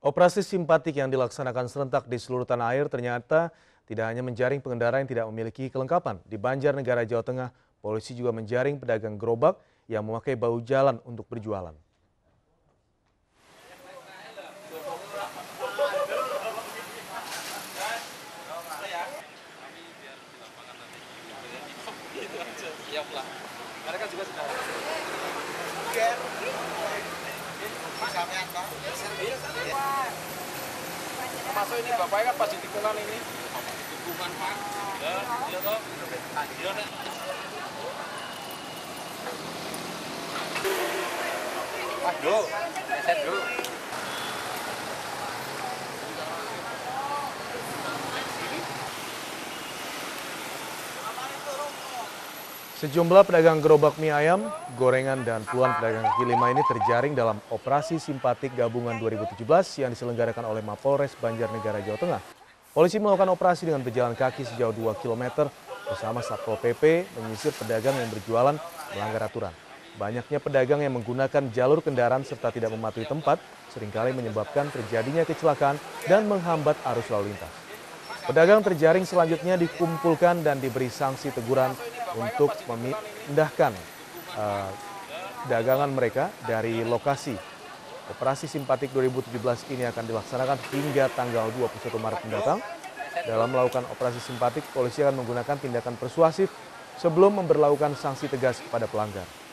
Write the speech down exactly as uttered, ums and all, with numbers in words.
Operasi simpatik yang dilaksanakan serentak di seluruh tanah air ternyata tidak hanya menjaring pengendara yang tidak memiliki kelengkapan. Di Banjarnegara, Jawa Tengah, polisi juga menjaring pedagang gerobak yang memakai bahu jalan untuk berjualan. Mereka juga sudah termasuk ini bapaknya kan pas di tikungan ini. Tikungan Pak. Ya, iya toh. Iya nek. Aduh, reset dulu. Sejumlah pedagang gerobak mie ayam, gorengan, dan puluhan pedagang kaki lima ini terjaring dalam operasi simpatik gabungan dua ribu tujuh belas yang diselenggarakan oleh Mapolres Banjarnegara, Jawa Tengah. Polisi melakukan operasi dengan berjalan kaki sejauh dua kilometer bersama Satpol P P menyisir pedagang yang berjualan melanggar aturan. Banyaknya pedagang yang menggunakan jalur kendaraan serta tidak mematuhi tempat seringkali menyebabkan terjadinya kecelakaan dan menghambat arus lalu lintas. Pedagang terjaring selanjutnya dikumpulkan dan diberi sanksi teguran untuk memindahkan uh, dagangan mereka dari lokasi. Operasi simpatik dua ribu tujuh belas ini akan dilaksanakan hingga tanggal dua puluh satu Maret mendatang. Dalam melakukan operasi simpatik, polisi akan menggunakan tindakan persuasif sebelum memberlakukan sanksi tegas kepada pelanggar.